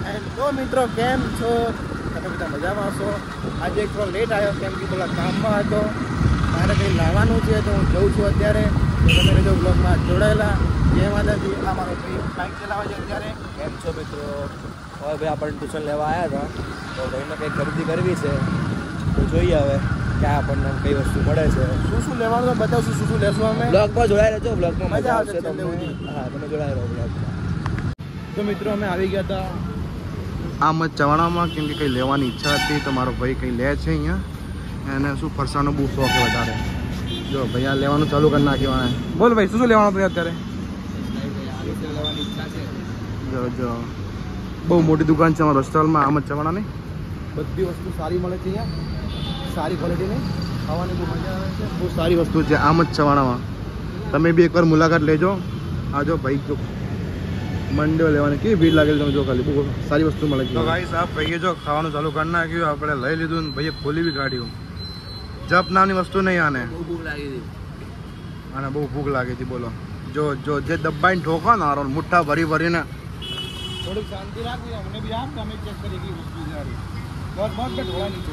Hello મિત્રો, કેમ છો? તમે બધા મજામાં છો? આજે એક થોડો લેટ આવ્યો કેમ કે થોડા કામમાં હતો. મારે કંઈ લાવવાનું છે તો હું જઉં છું અત્યારે. તો તમે રહેજો બ્લોગમાં જોડાયેલા. જે માતાજી, આ મારો ભાઈ બાઇક ચલાવે છે અત્યારે. કેમ છો મિત્રો? હવે ભાઈ આપણે ટ્યુશન લેવા આવ્યા હતા, તો ભાઈને કંઈક ખરીદી કરવી છે, તો જોઈએ હવે ક્યાં આપણને કઈ વસ્તુ મળે છે. શું શું લેવાનું તો બતાવશું, શું શું લેશું અમે. બ્લોગમાં જોડાઈ રહેજો, બ્લોગમાં મજા આવશે તમને. હા, તમે જોડાઈ રહો બ્લોગમાં. તો મિત્રો અમે આવી ગયા હતા આમ જ ચવાણામાં, કેમ કે કંઈ લેવાની ઈચ્છા હતી તો મારો ભાઈ કંઈ લે છે અહીંયા. એને શું ફરસાનો બહુ શોખ છે વધારે. જો ભાઈ આ લેવાનું ચાલુ કરી નાખ્યું. બોલ ભાઈ, શું શું લેવાનું હતું અત્યારે? લેવાની ઈચ્છા છે. જો બહુ મોટી દુકાન છે અમારા હોસ્ટેલમાં આમ જ ચવાણાની. બધી વસ્તુ સારી મળે છે અહીંયા, સારી ક્વોલિટીની. ખાવાની બહુ મજા આવે છે, બહુ સારી વસ્તુ છે આમ જ ચવાણામાં. તમે બી એકવાર મુલાકાત લેજો. આ જો ભાઈ, જો મંડ્યો લેવાની કેવી ભીડ લાગેલી, તમે જો ખાલી બહુ સારી વસ્તુ મળે છે. તો ભાઈ સાહેબ, ભાઈએ જો ખાવાનું ચાલુ કરી નાખ્યું, આપણે લઈ લીધું ને ભાઈએ ખોલી બી કાઢ્યું. જપ નામની વસ્તુ નહીં આને. બહુ ભૂખ લાગી હતી. આને બહુ ભૂખ લાગી હતી. બોલો, જો જે દબાઈને ઠોકો ને આરો મુઠ્ઠા ભરીને. થોડીક શાંતિ રાખવી, અમને બી આપ, અમે ચેક કરી કે વસ્તુ સારી. બસ બસ કે ઢોળા નીચે.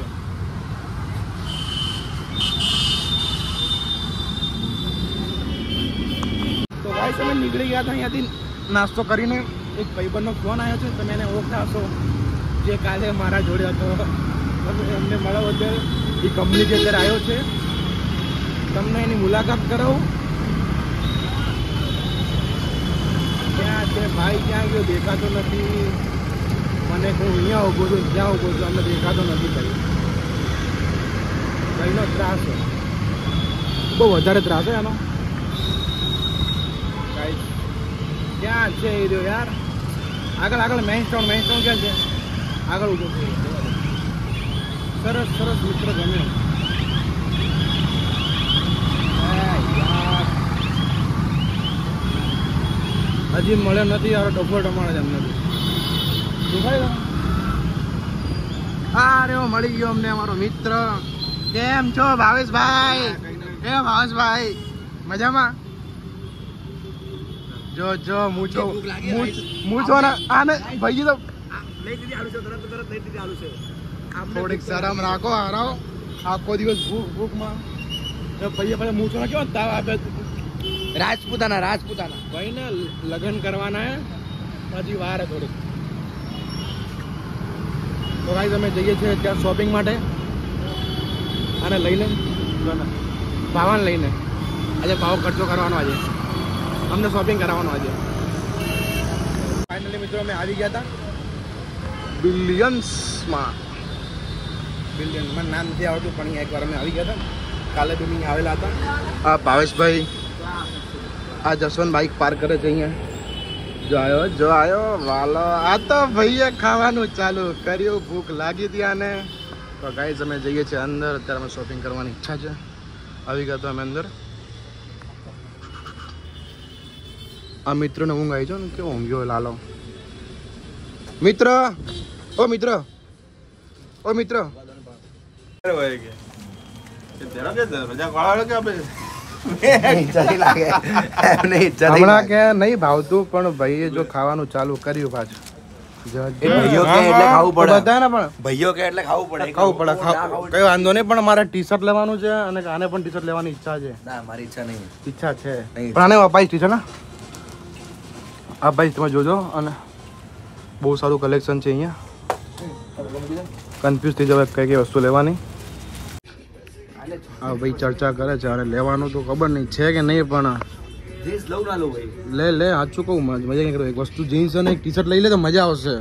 તો ભાઈ તમે નીકળી ગયા હતા અહીંયાથી નાસ્તો કરીને. એક ભાઈબંધનો ફોન આવ્યો છે, તમે એને ઓળખતા હશો, જે કાલે મારા જોડે હતો. એમને મળ્યો અત્યારે એ કંપની જે અત્યારે આવ્યો છે, તમને એની મુલાકાત કરાવું. ક્યાં છે ભાઈ? ક્યાં ગયો? દેખાતો નથી મને. હું અહીંયા ઊભો છું, ક્યાં ઊભો છું, અમને દેખાતો નથી. ભાઈ ભાઈનો ત્રાસ છે, બહુ વધારે ત્રાસ છે એનો. ક્યાં છે એ રહ્યો યાર? આગળ મેઇન સ્ટાઉન ક્યાં છે? આગળ ઊભો છે. સરસ મિત્ર ગમ્યો. હજી મળ્યો નથી યાર. ડફો ટમાણે જ અમને દેખાય. હા રે, મળી ગયો અમને અમારો મિત્ર. કેમ છો ભાવેશભાઈ? ભાવેશભાઈ મજામાં? જો મૂછો ને આને ભાઈ તો થોડીક શરમ રાખો. હારાઓ આખો દિવસ ભૂખમાં ભાઈએ પછી મૂછો ના કેવો તાવ આપે. રાજપૂતાના ભાઈ ને લગ્ન કરવાના હજી વાર હે થોડીક. તો ભાઈ તમે જઈએ છીએ ત્યાં શોપિંગ માટે. આને લઈને ભાવાને લઈને આજે ભાવ ખર્ચો કરવાનો. આજે અમને શોપિંગ કરાવવાનું. આજે ફાઇનલી મિત્રો અમે આવી ગયા હતા બિલિયન્સમાં. મને નામ નથી આવડતું, પણ અહીંયા એકવાર અમે આવી ગયા હતા. કાલે બી અહીંયા આવેલા હતા. આ ભાવેશભાઈ આ જસવંત બાઇક પાર્ક કરે છે અહીંયા. જો આવ્યો વાલો. આ તો ભાઈએ ખાવાનું ચાલુ કર્યું. ભૂખ લાગી હતી આને. તો ગાઈઝ અમે જઈએ છીએ અંદર. અત્યારે અમે શોપિંગ કરવાની ઈચ્છા છે. આવી ગયા તો અમે અંદર. આ મિત્રને ઊંઘ આવી છો ને, કેવો ઊંઘ્યો લાલો. મિત્ર, ઓ મિત્ર. હમણાં કે નહીં ભાવતું, પણ ભાઈએ જો ખાવાનું ચાલુ કર્યું પાછું. ભાઈઓ કે એટલે ખાવું પડે. કઈ વાંધો નહીં, પણ મારે ટી શર્ટ લેવાનું છે અને આને પણ ટી શર્ટ લેવાની ઈચ્છા છે. ના, મારી ઈચ્છા નહીં. ઈચ્છા છે પણ આને અપાઈશ ટી શર્ટ. આ ભાઈ તમે જોજો, અને બહુ સારું કલેક્શન છે અહીંયા. કન્ફ્યુઝ થઈ જવાય કઈ વસ્તુ લેવાની. હા ભાઈ ચર્ચા કરે છે. અરે લેવાનું તો ખબર નહીં છે કે નહીં, પણ લે સાચું કહું, મજા નહીં કરું. એક વસ્તુ જીન્સ અને એક ટી શર્ટ લઈ લે તો મજા આવશે.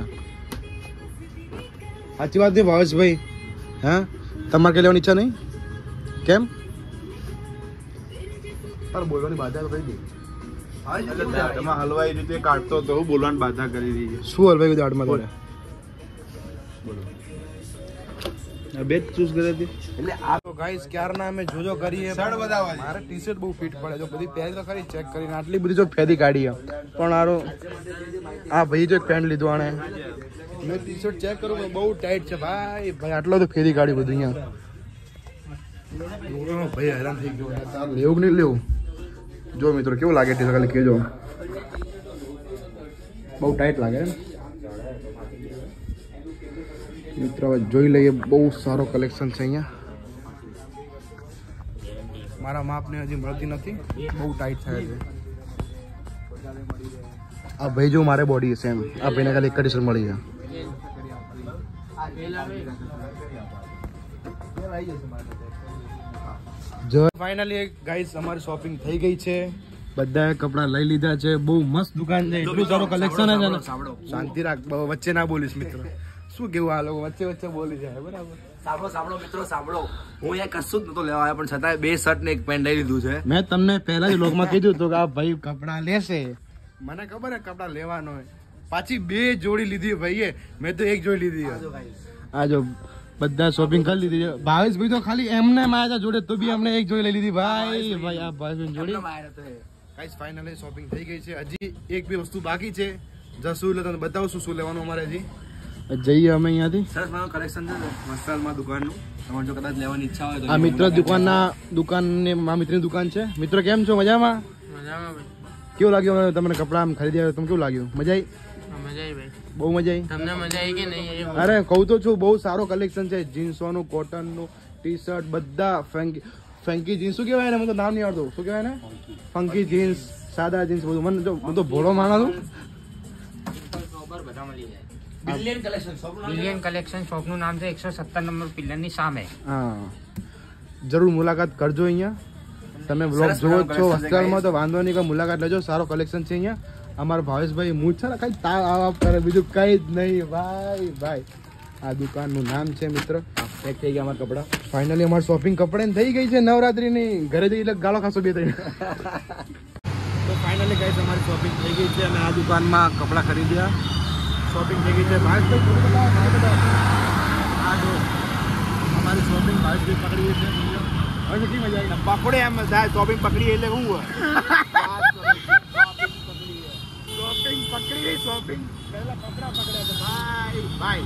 સાચી વાત નહીં ભાવેશભાઈ? હા, તમારે કઈ લેવાની ઈચ્છા નહીં? કેમ? બોલવાની બાધા કરી દી. હલવાઈ રીતે કાઢતો તો બોલવાની બાધા કરી દીધી. શું હલવાઈ દાઢમાં બોલે? બે ચૂઝ કરી હતી એટલે આ તો ગાઈસ ક્યારના અમે જોજો કરીએ. મારે ટી શર્ટ બહુ ફિટ પડે. જો બધી પહેરી તો ખરી ચેક કરીને આટલી બધી જો ફેરી કાઢી પણ આરો આ ભાઈ જો એક પેન્ટ લીધું આણે. મેં ટી શર્ટ ચેક કરું પણ બહુ ટાઈટ છે ભાઈ. આટલો તો ફેરી કાઢી બધું અહીંયા. ભાઈ હેરાન થઈ ગયો. લેવું કે નહીં લેવું? જો મિત્રો કેવું લાગે ટી શર્ટ ખાલી કહેજો. બહુ ટાઈટ લાગે. મિત્રો હવે જોઈ લઈએ, બહુ સારો કલેક્શન છે અહીંયા. મારા માપને હજી મળતી નથી, બહુ ટાઈટ થાય છે. આ ભાઈ જો મારે બોડી છે એમ, આ ભાઈને ખાલી એક જ ટી-શર્ટ મળી છે. જો ફાઇનલી ગાઈસ અમારી શોપિંગ થઈ ગઈ છે, બધાએ કપડા લઈ લીધા છે. બહુ મસ્ત દુકાન છે, એટલું સારું કલેક્શન છે ને. શાંતિ રાખ, વચ્ચે ના બોલીશ મિત્ર. શું કેવું આ લોકો વચ્ચે વચ્ચે બોલી જાય, બરાબર? સાંભળો મિત્રો, સાંભળો. હું અહીંયા કશું જ નતો લેવા આવ્યો, પણ છતાંય 2 શર્ટ ને 1 પેન્ટ લઈ લીધું છે. મેં તમને પહેલા જ લોકમાં કીધું હતું કે આ ભાઈ કપડા લેશે. મને ખબર હે કપડા લેવાનો હોય. પાછી 2 જોડી લીધી ભાઈએ, મેં તો 1 જોડી લીધી. આ જો બધા શોપિંગ કરી લીધી છે. ભાવેશ ભાઈ તો ખાલી એમને માયા જોડે તો બી અમને 1 જોડી લઈ લીધી. ભાઈ આ ભાઈ જોડી ગાઈસ ફાઇનલી શોપિંગ થઈ ગઈ છે. હજી એક બી વસ્તુ બાકી છે. જશું એટલે તમને બતાવશું શું લેવાનું અમારે. હજી જઈએ અમે અહીંયાથી. સરસ મારું કલેક્શન છે મસ્તાલમાં દુકાનનું. તમારે જો કદાચ લેવાની ઈચ્છા હોય તો આ મિત્ર દુકાનની મા મિત્રની દુકાન છે. મિત્ર કેમ છો? મજામાં? કેવું લાગ્યું તમને કપડા આમ ખરીદી આવ્યો? તમને કેવું લાગ્યું? મજા આવી? બહુ મજા આવી. તમને મજા આવી કે નહીં? અરે કહું તો છું, બહુ સારો કલેક્શન છે. જીન્સોનું, કોટનનું, ટી-શર્ટ બધા. ફેન્કી જીન્સ શું કહેવાય ને? મને તો નામ નહીં આવડતું. શું કહેવાય ને? ફંકી જીન્સ, સાદા જીન્સ બધું. મને તો ભોળો માણસ છું. બિલિયન કલેક્શન શોપનું નામ છે 170 નંબર પિલ્લરની સામે. હા, જરૂર મુલાકાત કરજો. અહીંયા તમે બ્લોગ જોવો છો વસ્ત્રાલમાં તો વાંધો નહીં, કે મુલાકાત લેજો. સારો કલેક્શન છે અહીંયા. અમારા ભાવેશભાઈ મૂળ છે ને, કઈ તાવ કરે, બીજું કઈ જ નહીં. ભાઈ આ દુકાનનું નામ છે મિત્ર. પેક થઈ ગયા અમારા કપડા. ફાઇનલી અમારી શોપિંગ કપડાની થઈ ગઈ છે. નવરાત્રીની ઘરે જઈ એટલે ગાળો ખાસો 2-3. તો ફાઇનલી ગાઈસ અમારી શોપિંગ થઈ ગઈ છે. અમે આ દુકાનમાં કપડાં ખરીદ્યા. શોપિંગ થઈ ગઈ છે. આ જો અમારી શોપિંગ ભાવેશભાઈ પકડી છે. હવે કેટલી મજા આવી. પકડે એમ થાય શોપિંગ પકડી એટલે હું શોપિંગ પહેલા કપડા પકડ્યા તો ભાઈ.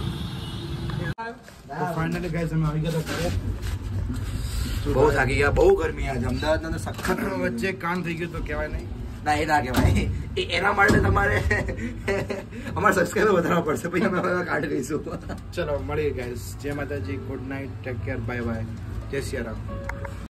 ફાઇનલી ગાઈસ અમે આવી ગયા ઘરે. બહુ થાકી ગયા, બહુ ગરમી આજે અમદાવાદના તો સખત. વચ્ચે કામ થઈ ગયું તો કહેવાય નહીં. ના એ ના કહેવાય. એના માટે તમારે અમારા સબસ્ક્રાઈબર વધારવા પડશે, પછી અમે કાઢી લઈશું. ચલો મળીએ ગાઈસ. જય Mataji, good night, take care, bye bye, જય સિયારામ.